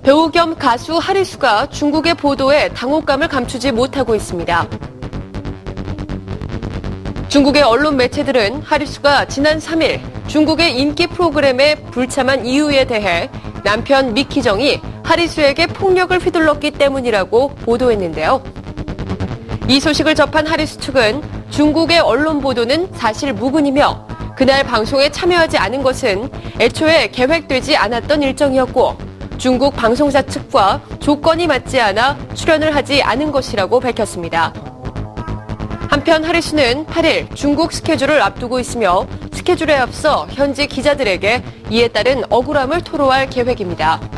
배우 겸 가수 하리수가 중국의 보도에 당혹감을 감추지 못하고 있습니다. 중국의 언론 매체들은 하리수가 지난 3일 중국의 인기 프로그램에 불참한 이유에 대해 남편 미키정이 하리수에게 폭력을 휘둘렀기 때문이라고 보도했는데요. 이 소식을 접한 하리수 측은 중국의 언론 보도는 사실 무근이며 그날 방송에 참여하지 않은 것은 애초에 계획되지 않았던 일정이었고 중국 방송사 측과 조건이 맞지 않아 출연을 하지 않은 것이라고 밝혔습니다. 한편 하리수는 8일 중국 스케줄을 앞두고 있으며 스케줄에 앞서 현지 기자들에게 이에 따른 억울함을 토로할 계획입니다.